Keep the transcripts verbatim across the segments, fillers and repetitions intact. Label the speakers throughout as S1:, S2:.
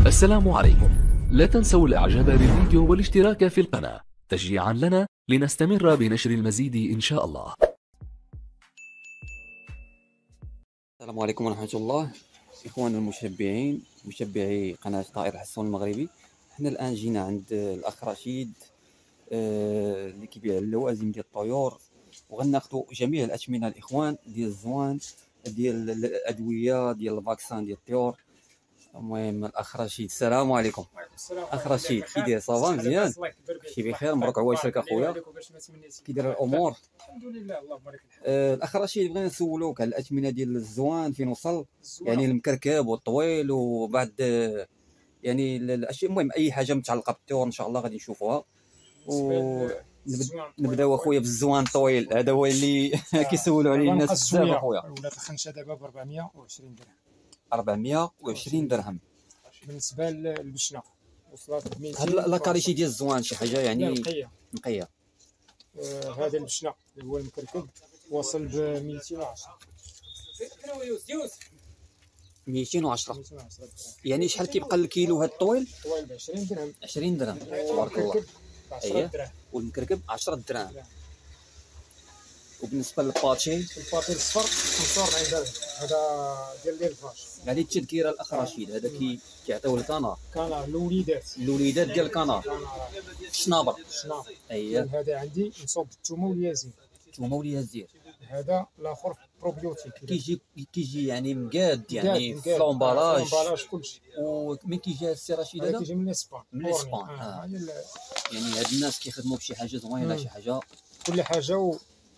S1: السلام عليكم. لا تنسوا الاعجاب بالفيديو والاشتراك في القناة تشجيعا لنا لنستمر بنشر المزيد ان شاء الله.
S2: السلام عليكم ورحمة الله إخوان المشبعين مشبعي قناة طائر حسون المغربي. حنا الآن جينا عند الأخ رشيد آه اللي كيبيع اللوازم ديال الطيور، وغناخدو جميع الأثمنة الإخوان ديال الزوان ديال الأدوية ديال الفاكسان ديال الطيور. المهم الأخ رشيد، السلام عليكم. أخ رشيد كي داير؟ صافا مزيان؟ شي بخير؟ مبروك عواشرك أخويا، كي داير الأمور؟
S3: الحمد لله الله يبارك الحال.
S2: آه الأخ رشيد بغينا نسولوك على الأثمنة ديال الزوان فين وصل، يعني المكركب والطويل وبعد آه يعني الاشياء، المهم اي حاجه متعلقه بالطيور ان شاء الله غادي نشوفوها. ونبداو اخويا بالزوان الطويل، هذا هو اللي كيسولوا عليه الناس بزاف اخويا.
S3: ولات الخنشه دابا ب أربعمية وعشرين درهم.
S2: أربعمية وعشرين درهم.
S3: بالنسبه للبشنه وصلت ميتين.
S2: هاد لاكاريتي ديال الزوان شي حاجه يعني
S3: نقيه
S2: نقيه.
S3: آه هذا البشنه اللي هو المكركب واصل ب ميتين وعشرة.
S2: ميتين وعشرة يعني شحال كيبقى الكيلو هاد الطويل؟
S3: الطويل ب عشرين درهم.
S2: عشرين درهم تبارك الله.
S3: عشرة دراهم.
S2: والمكركب عشرة دراهم. وبالنسبه للباتشي،
S3: الباتشي الصفر خمسة وأربعين درهم. هذا ديال ديال الفاش.
S2: هذه التذكيره الاخ رشيد، هذا كي كيعطيوه الكنار.
S3: كنار الوليدات.
S2: الوليدات ديال الكنار. الشنابر.
S3: الشنابر.
S2: اييه.
S3: هذا عندي مصوب بالثومه واليازين.
S2: الثومه واليازين.
S3: هذا الاخر بروبيوتيك.
S2: كيجي كيجي يعني مقاد، يعني في لومبالاج.
S3: لومبالاج كلشي.
S2: ومن كيجي السي رشيد هذا؟
S3: كيجي من اسبان.
S2: من اسبان. آه. يعني هاد الناس كيخدموا بشي حاجه زوينه، شي حاجه
S3: كل حاجه و...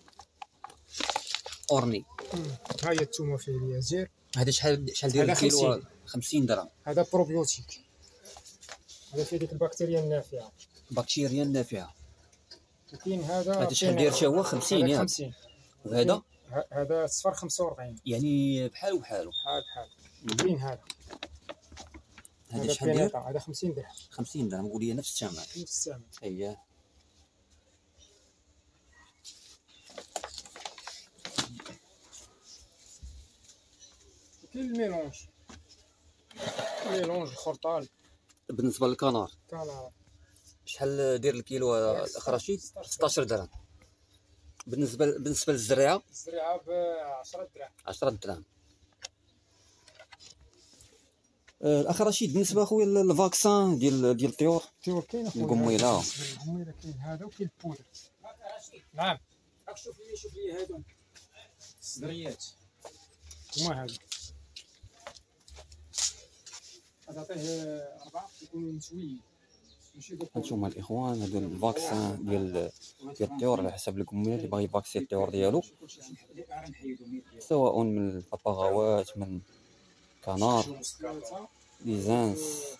S2: اورني.
S3: ها هي الثومه فيه اليازير.
S2: هذا شحال شحال ديال الكيلو؟ خمسين درهم.
S3: هذا بروبيوتيك، هذا فيه ديك البكتيريا النافعه.
S2: البكتيريا النافعه.
S3: وكاين هذا
S2: هذا شحال داير حتى هو؟ خمسين ياك؟
S3: خمسين.
S2: وهذا
S3: هذا صفر خمسة وأربعين،
S2: يعني بحال وبحالو.
S3: بحال بحال. كاين هذا
S2: هذا شحال داير؟
S3: هذا خمسين درهم.
S2: خمسين درهم. قول لي نفس الثمن.
S3: نفس الثمن.
S2: اييه.
S3: كاين الميلونج، الميلونج الخرطال.
S2: بالنسبه للكنار،
S3: كنار
S2: شحال داير الكيلو الاخ رشيد؟ ستة عشر درهم. بالنسبه بالنسبه للزريعه،
S3: الزريعه ب عشرة دراهم.
S2: عشرة دراهم. أه الاخ رشيد، بالنسبه اخويا للفاكسان ديال ديال الطيور،
S3: الطيور كاين اخويا.
S2: القميله
S3: القميله كاين هذا، وكاين البودر. نعم. راك شوف لي شوف لي هادو الصدريات هما هادو. غتعطيه أربعة يكونوا مسويين.
S2: هانتوما الاخوان، هذا الفاكسان ديال ديال الطيور على حسب الكميه اللي باغي يفاكسي الطيور ديالو، سواء من الباباغاوات، من كنار، ليزانس،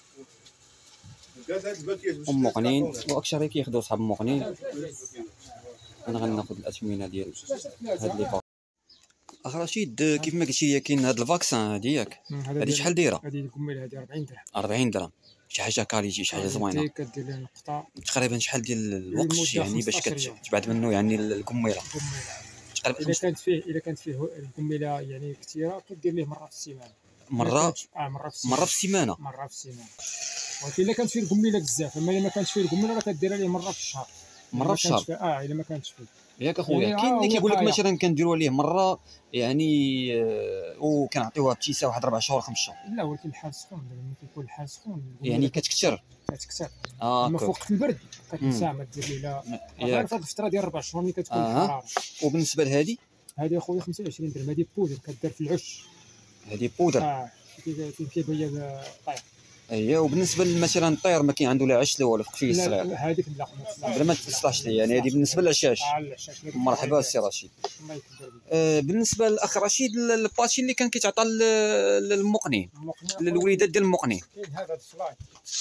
S2: ام مقنين، واكثر كياخذوا صحاب مقنين. انا غناخذ الاثمنه ديال هاد لي. اخ رشيد، كيف ما قلتي كاين هاد الفاكسان هادي ياك؟ هادي شحال دايره؟
S3: هادي القميله هادي أربعين درهم.
S2: أربعين درهم. شي حاجه كاليتي، شي حاجه زوينه.
S3: كدير لها نقطه.
S2: تقريبا شحال ديال الوقت يعني باش كتبعد منه يعني القميله؟
S3: تقريبا الا كانت فيه الا كانت فيه القميله يعني كثيره كدير ليه مره في السيمانه.
S2: مره
S3: اه مره في السيمانه.
S2: مره في السيمانه.
S3: مره في السيمانه. ولكن الا كانت فيه القميله بزاف، اما الا ما كانتش فيه القميله راه كديرها ليه مره في الشهر.
S2: مره في الشهر.
S3: اه الا ما كانتش فيه
S2: ياك اخويا. كاين اللي كيقول لك مثلا كنديروا ليه مره يعني آه وكنعطيوها ابتساع واحد ربع شهور خمس شهور.
S3: لا ولكن الحال سخون، ملي كيكون الحال سخون
S2: يعني كتكثر
S3: كتكثر.
S2: اه
S3: اما فوق البرد كتنسى ما دير ليها. عارف هاد الفتره ديال ربع شهور ملي كتكون
S2: آه.
S3: الحراره.
S2: وبالنسبه لهادي،
S3: هادي اخويا خمسة وعشرين درهم. هادي بودر كدار في العش.
S2: هادي بودر.
S3: اه فين كيبيض الطير.
S2: اييه. وبالنسبه مثلا الطير ما كاين عنده لا عش لا والو في قفيه الصغير؟
S3: لا هذيك لا
S2: بلا ما تصلحش لي يعني. هذه بالنسبه للعشاش.
S3: اه العشاش.
S2: مرحبا السي رشيد.
S3: الله يكبر بك.
S2: آه بالنسبه للاخ رشيد، الباتشي اللي كان كيتعطى للمقنين، للوليدات ديال المقنين،
S3: كاين هذا الفلاي.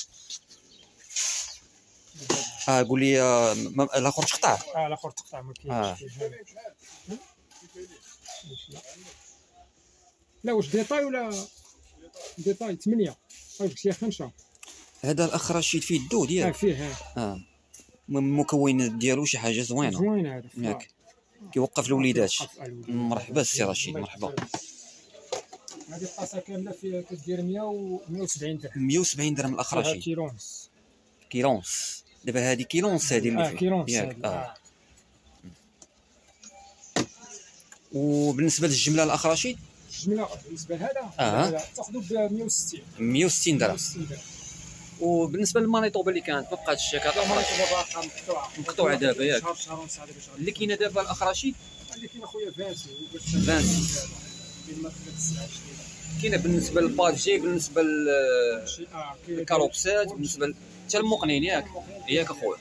S2: اه قول لي الاخر تقطع.
S3: اه الاخر تقطع ما كاينش.
S2: آه.
S3: لا واش ديطاي ولا ديطاي ثمانية؟ قلت لي خمسة.
S2: هذا الاخ رشيد فيه الدود
S3: اه
S2: ياك؟
S3: فيه.
S2: اه المكونات ديالو شي حاجه زوينه.
S3: زوينه هذا
S2: ياك كيوقف الوليدات. مرحبا السي رشيد، مرحبا.
S3: هذه الطاسه كامله فيها كدير مية و مية وسبعين درهم.
S2: مية وسبعين درهم
S3: فيها
S2: الاخراشيد.
S3: كيلو ونص.
S2: كيلو ونص. دابا هذه كيلو ونص هذه اللي
S3: اه
S2: فيها
S3: كيلو ونص
S2: ياك.
S3: هذه.
S2: اه
S3: اه
S2: وبالنسبه للجمله الاخراشيد
S3: الجمله بالنسبه لهذا
S2: اه
S3: تاخذوا ب مية وستين.
S2: مية وستين درهم.
S3: مية وستين درهم.
S2: وبالنسبه للمانيطوبه اللي كانت ما بقاتش هكا الاخراشيد
S3: باقا مقطوعه
S2: مقطوعه دابا ياك.
S3: شهر شهر ونص هذا باش
S2: اللي كاينه دابا الاخراشيد
S3: اللي كاين اخويا فانسي
S2: فانسي.
S3: كاين ما في السلعه جديده.
S2: كاينه بالنسبه للبادجي، بالنسبه
S3: اه كاين
S2: للكالوبسات، بالنسبه ل- حتى المقنين ياك ياك اخويا.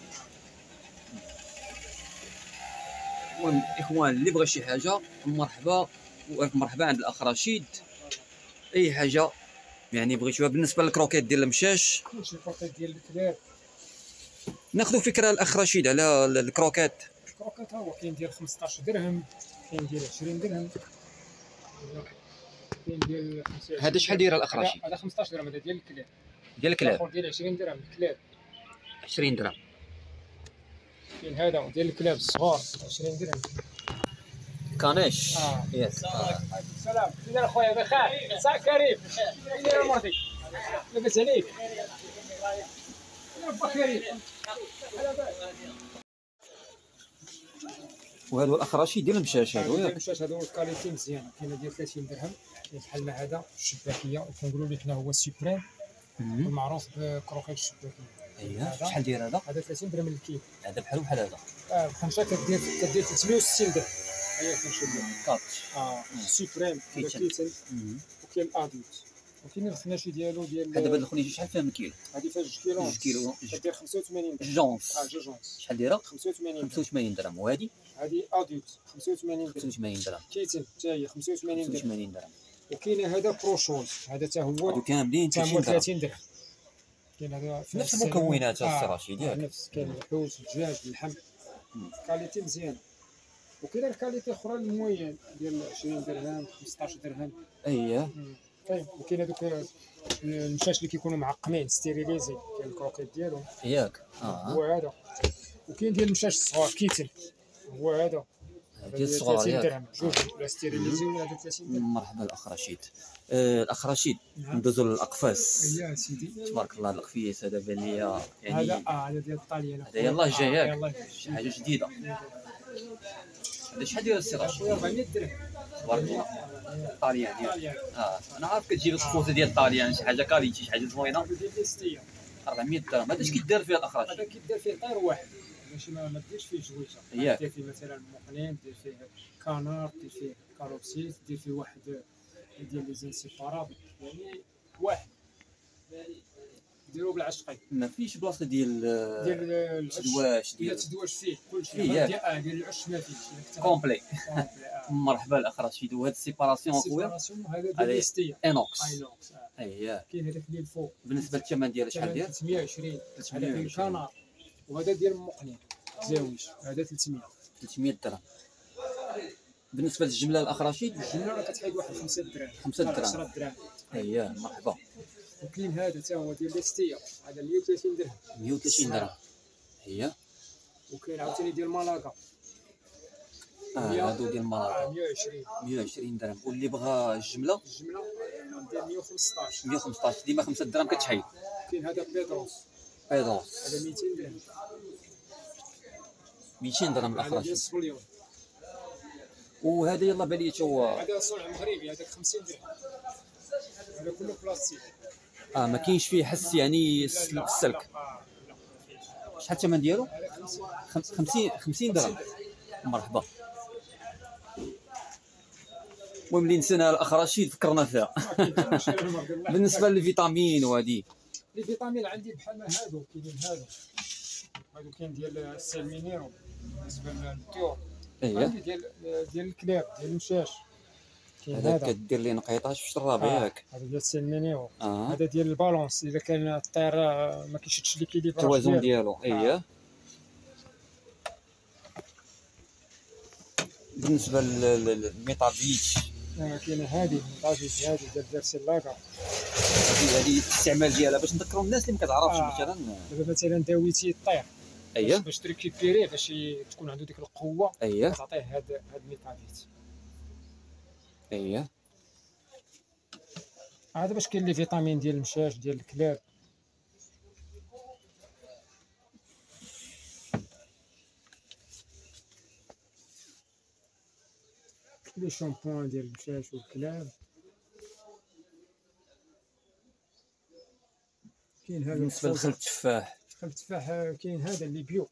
S2: المهم اخوان اللي بغى شي حاجه مرحبا والف مرحبا عند الاخ رشيد. اي حاجه يعني بغيتوها بالنسبه للكروكيت ديال المشاش.
S3: كلشي الكروكيت ديال الكلاب.
S2: ناخذ فكره الاخ رشيد على الكروكيت.
S3: الكروكيت ها هو كاين ديال خمسطاش درهم، كاين ديال عشرين درهم، كاين ديال خمسة وعشرين.
S2: هذا شحال داير الاخ رشيد؟
S3: هذا خمسطاش درهم، هذا ديال الكلاب.
S2: ديال الكلاب
S3: الاخر ديال عشرين درهم الكلاب.
S2: عشرين درهم.
S3: كاين هذا ديال الكلاب الصغار عشرين درهم.
S2: كانيش
S3: اه
S2: يس. آه.
S3: السلام كي داير اخويا بخير؟ صح كريم كي داير مرضي؟ لاباس عليك؟ بخير.
S2: وهذا الاخ رشيد ديال المشاش هذا
S3: هذا
S2: ياك.
S3: المشاش هذا هو الكاليتي مزيان، كاين ديال ثلاثين درهم، كاين بحال هذا الشباكيه وكنقولوا ليه حنا هو السوبريم
S2: مهم.
S3: المعروف بكروكيت الشباكيه.
S2: اييه شحال داير هذا؟
S3: هذا ثلاثين درهم الكيلو.
S2: هذا بحال بحال هذا.
S3: اه الخمسه كدير كدير ثلاثمية وستين درهم. هيا كنشوف
S2: كات.
S3: اه السوبريم هذا
S2: كيتن.
S3: كيتن
S2: مهم.
S3: وكاين الادولت وكاين الخناشي ديالو ديال
S2: هذا دابا الخنيجه شحال فيها من كيلو؟
S3: هذه فيها جوج كيلو
S2: جوج كيلو.
S3: كدير خمسة وثمانين درهم.
S2: جونس
S3: اه جوج ونص
S2: شحال دايره؟
S3: خمسة وثمانين
S2: خمسة
S3: درهم.
S2: وثمانين درهم. وهذه
S3: هذه ادولت خمسة وثمانين
S2: خمسة
S3: درهم.
S2: وثمانين درهم.
S3: كيتن حتى هي خمسة وثمانين
S2: خمسة
S3: درهم.
S2: وثمانين درهم.
S3: وكاين هذا بروشوز هذا حتى هو
S2: هادو كاملين
S3: حتى هو
S2: ثلاثين درهم.
S3: ثلاثين درهم. كاين هذا في
S2: نفس المكونات
S3: آه،
S2: السي رشيد ياك.
S3: نفس كاين الحوت الدجاج اللحم
S2: مم.
S3: كاليتي مزيان. وكاين الكاليتي اخرى الموين ديال عشرين درهم خمسطاش درهم.
S2: اييه
S3: مم. طيب وكاين هذوك المشاش اللي كيكونوا معقمين ستيريليزي كاين الكروكيت ديالهم
S2: ياك.
S3: هو
S2: اه
S3: هذا. وكاين ديال المشاش الصغار كيتن هو هذا هذا
S2: ديال الصغار
S3: ثلاثين
S2: ياك.
S3: درهم جوج ولا ستيريليزي ولا هذا ثلاثين درهم.
S2: مرحبا الاخ رشيد. آه، الاخ رشيد
S3: نعم.
S2: ندوزو للاقفاص.
S3: يا سيدي
S2: تبارك الله القفيس هذا بان ليا يعني
S3: هذا اه هذا ديال الطاليان.
S2: هذا يلاه جا ياك.
S3: يلاه
S2: شي حاجه جديده. هذا شحال داير السي رشيد؟
S3: أربعمية درهم.
S2: تبارك الله. طاليان ياك.
S3: طاليان.
S2: اه انا عارف كتجيب السبوزه ديال الطاليان شي حاجه كاليتي شي حاجه زوينه.
S3: هذا ديال ليستيا.
S2: أربعمية درهم. هذا اش كيدار فيه الاخ رشيد؟
S3: هذا كيدير فيه طير واحد ماشي ما ما ديرش فيه جويشه.
S2: ياك.
S3: دير فيه مثلا مقنين، دير فيه كانار، دير فيه كاروبسيس، دير فيه واحد ديال لي زانسيبارابل يعني واحد ديرو بالعشقين
S2: ما فيش بلاصه ديال
S3: ديال العش.
S2: الدواش
S3: الا
S2: ديال
S3: تدواش فيه كلشي
S2: فيه ياك.
S3: ديال اه ديال العش ما فيهش.
S2: كومبلي.
S3: كومبلي.
S2: مرحبا الاخ رشيد. وهاد السيباراسيون اخويا
S3: سيباراسيون هذا ديال
S2: هذه
S3: ليستيا
S2: انوكس.
S3: اينوكس. آه.
S2: اييه.
S3: كاين هذاك اللي الفوق
S2: بالنسبه للثمن ديالها شحال داير؟
S3: ثلاثمية وعشرين.
S2: ثلاثمية
S3: هذا
S2: وعشرين.
S3: فيه كانار وهذا ديال المقنين زاويش هذا ثلاثمية.
S2: ثلاثمية درهم. بالنسبه للجمله الاخ رشيد
S3: الجمله راه كتحيد واحد خمسة دراهم
S2: خمسة دراهم.
S3: عشرة دراهم.
S2: اييه مرحبا.
S3: وكاين هذا حتى هو ديال ليستيا هذا مية وثلاثين درهم.
S2: مية وثلاثين درهم. اييه.
S3: وكاين عاوتاني ديال مالاكا
S2: اه هادو ديال
S3: آه،
S2: مالاكا
S3: مية وعشرين.
S2: مية وعشرين درهم. واللي بغى الجمله
S3: الجمله ديال مية وخمسطاش.
S2: مية وخمسطاش ديما خمسة درهم كتحيد.
S3: كاين هذا بيدروس
S2: بيضوس
S3: هذا ميتين درهم.
S2: ميتين درهم الاخ
S3: هذا ديال
S2: رشيد.
S3: السوليون
S2: وهذا يلا بالي تا هو
S3: هذا صنع مغربي هذاك خمسين درهم. هذا كله بلاستيك.
S2: اه ما كاينش فيه حس يعني
S3: لا، لا،
S2: السلك.
S3: لا، آه، لا، ما فيهش.
S2: شحال الثمن ديالو؟
S3: هذا خمسين.
S2: خمس- خمسين خمسين درهم. مرحبا. المهم اللي نسينا الاخ رشيد فكرنا فيها. بالنسبه للفيتامين وهذه
S3: لي فيتامين عندي بحال ما هادو كاينين هادو هادو كاين ديال السيلمينيرو بالنسبه للطيور.
S2: اييه
S3: عندي ديال ديال الكلاب ديال المشاش كاين
S2: هذا
S3: هذا
S2: كدير ليه نقيطاش في الشرابه
S3: آه،
S2: ياك.
S3: هذا ديال السيلمينيرو.
S2: اه
S3: هذا ديال البالونس اذا كان الطير آه، ما كيشدش ليكيليبر
S2: التوازن ديالو. اييه. بالنسبه للميتافيتش
S3: كاينه هذه طاجيج هذه ديال فيرسيلاكا.
S2: هذه هذه الاستعمال ديالها باش نذكروا الناس اللي ما كتعرفش
S3: آه.
S2: مثلا.
S3: دابا مثلا داويتي الطير
S2: اييه
S3: باش تريكيبيريه باش ي- تكون عنده ديك القوه
S2: اييه
S3: تعطيه هاد هاد الميتافيت.
S2: اييه.
S3: هذا باش كاين لي فيتامين ديال المشاش ديال الكلاب. لي شامبوان ديال المشاش والكلاب. كاين هذا
S2: بالنسبه لخل التفاح،
S3: خل التفاح كاين هذا اللي بيو.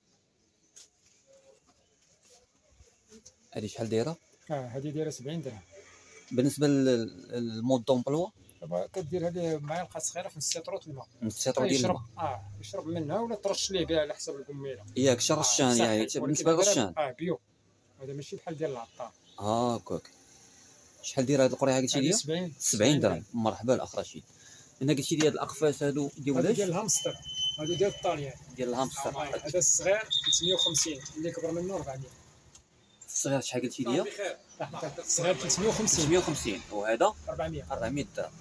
S2: هذه شحال دايره؟
S3: اه هذه دايره سبعين درهم.
S2: بالنسبه للمود دومبلوا
S3: دابا كدير هذه معلقه صغيره في السيتروت الماء،
S2: السيطرو ديال
S3: يشرب
S2: الماء.
S3: اه يشرب منها ولا ترش ليه بها على حسب القميله.
S2: ياك شرشان يعني بالنسبه للرشان.
S3: اه بيو، هذا ماشي بحال ديال العطار.
S2: اه هكاك. شحال دايره هاد القريعه قلتي لي؟
S3: سبعين
S2: سبعين درهم. مرحبا الاخ رشيد. انا قلتي لي هاد الاقفاص هادو ديال
S3: هذا
S2: ولاش؟
S3: ديال الهامستر، هذا ديال الطاليان.
S2: ديال الهامستر.
S3: هذا الصغير ثلاثمية وخمسين، اللي كبر منه أربعمية.
S2: الصغير شحال قلتي لي؟
S3: الصغير ثلاثمية وخمسين.
S2: ثلاثمية وخمسين وهذا
S3: أربعمية.
S2: أربعمية درهم.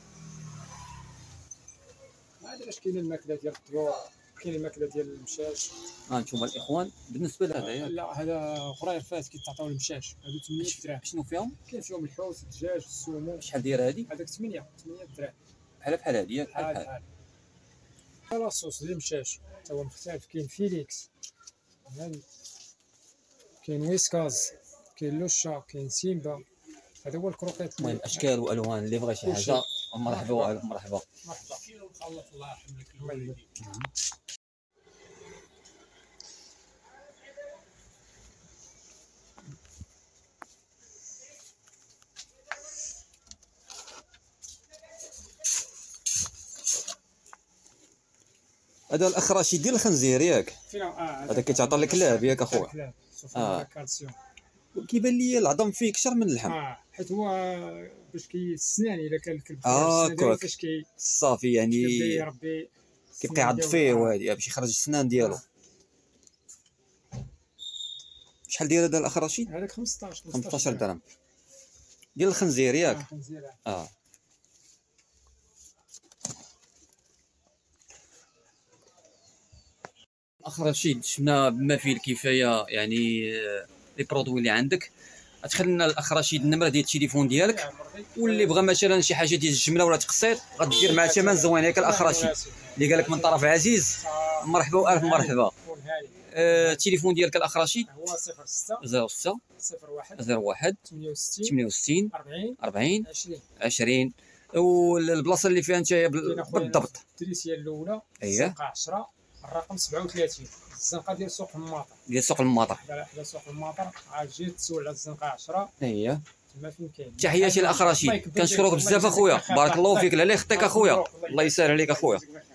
S3: هذا باش كاين الماكله ديال الطيور، كاين الماكله ديال المشاش.
S2: ها انتم الاخوان بالنسبه لهذا
S3: لا هذا غرير فات كيتعطاو المشاش، هادو ثمانية درهم.
S2: شنو فيهم؟
S3: كاين فيهم الحوت، الدجاج، السومو.
S2: شحال دايره هذه؟
S3: هذاك ثمانية ثمانية درهم.
S2: بحال بحال هذه ياك بحال
S3: بحال
S2: بحال.
S3: بحال لاصوص ديال المشاش حتى هو مختلف. كاين فيليكس، هادي كاين ويسكاز، كاين لوشا، كاين سيمبا. هذا هو الكروكيت.
S2: المهم اشكال والوان اللي بغى شي حاجه مرحبا مرحبا.
S3: مرحبا. الله يحميك.
S2: هذا الاخ رشيد ديال الخنزير ياك؟ هذا كيتعطى للكلاب ياك اخويا؟
S3: اه كالسيوم.
S2: كيبان لي العظم فيه كثر من اللحم.
S3: اه حيت هو باش كي السنان الا كان الكلب
S2: اه كوك
S3: فاش كي
S2: صافي يعني
S3: يربي
S2: كيبقى يعض فيه وهادي باش يخرج السنان ديالو. شحال داير هذا الاخ رشيد؟
S3: هذاك خمسطاش
S2: خمسطاش درهم ديال الخنزير ياك؟
S3: اه خنزير.
S2: اه اخ رشيد شفنا بما فيه الكفايه يعني لي برودوي اللي عندك. غتخلي لنا الاخ رشيد النمره ديال التليفون ديالك، واللي بغى مثلا شي حاجه ديال الجمله ولا تقصير غدير معاه ثمن زوين ياك الاخ رشيد اللي قال لك من طرف عزيز. مرحبا والف مرحبا. آه، التليفون ديالك الاخ رشيد
S3: هو صفر ستة
S2: صفر ستة
S3: صفر واحد
S2: صفر واحد
S3: ثمانية وستين
S2: ثمانية وستين
S3: أربعين
S2: أربعين
S3: عشرين
S2: عشرين. والبلاصه اللي فيها انت بالضبط؟
S3: التريسيه الاولى
S2: اييه
S3: الزنقه عشرة الرقم سبعة وثلاثين، الزنقه ديال سوق الماطر.
S2: ديال سوق الماطر.
S3: على حدا سوق الماطر عاد تجي تسول على الزنقه عشرة.
S2: اييه
S3: تما فين كاين.
S2: تحياتي الاخ رشيد، كنشكرك بزاف اخويا، بارك الله فيك. لا يخطيك اخويا، الله يسهل عليك اخويا.